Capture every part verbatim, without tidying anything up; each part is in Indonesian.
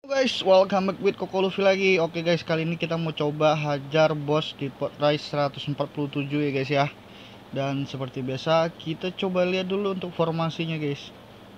Guys, welcome back with Koko Luffy lagi. Oke guys, kali ini kita mau coba hajar bos di pot race seratus empat puluh tujuh ya guys ya. Dan seperti biasa, kita coba lihat dulu untuk formasinya guys.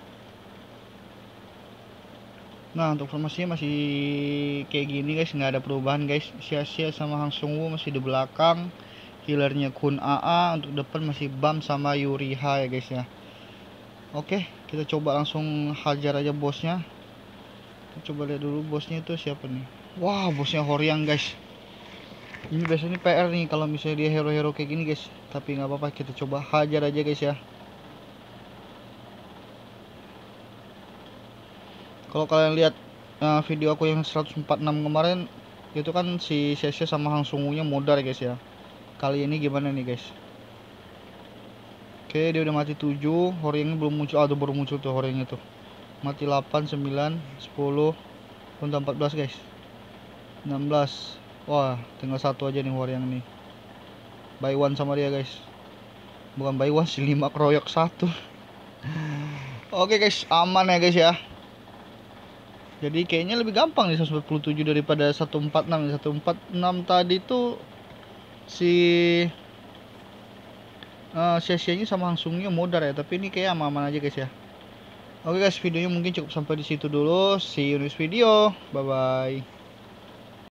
Nah, untuk formasinya masih kayak gini guys, nggak ada perubahan guys. Sia-sia sama Hang Sungwoo masih di belakang. Killernya Kun A A, untuk depan masih Bam sama Yuriha ya guys ya. Oke, kita coba langsung hajar aja bosnya. Coba lihat dulu bosnya itu siapa nih. Wah, bosnya Horiang guys. Ini biasanya P R nih kalau misalnya dia hero-hero kayak gini guys. Tapi nggak apa-apa, kita coba hajar aja guys ya. Kalau kalian lihat uh, video aku yang seratus empat puluh enam kemarin, itu kan si Sesha sama Hang Sungwoo-nya modal ya guys ya. Kali ini gimana nih guys? Oke, dia udah mati tujuh. Horiangnya belum muncul. Aduh, baru muncul tuh Horiangnya tuh. Mati delapan, sembilan, sepuluh, empat belas guys. enam belas. Wah, tinggal satu aja nih Horiang nih. Buy one sama dia guys. Bukan buy one sih, lima keroyok satu. Oke guys, aman ya guys ya. Jadi kayaknya lebih gampang nih seratus empat puluh tujuh daripada seratus empat puluh enam. seratus empat puluh enam tadi tuh si uh, sesianya sama langsungnya modar ya. Tapi ini kayak aman-aman aja guys ya. Oke guys, videonya mungkin cukup sampai di situ dulu. See you next video. Bye bye.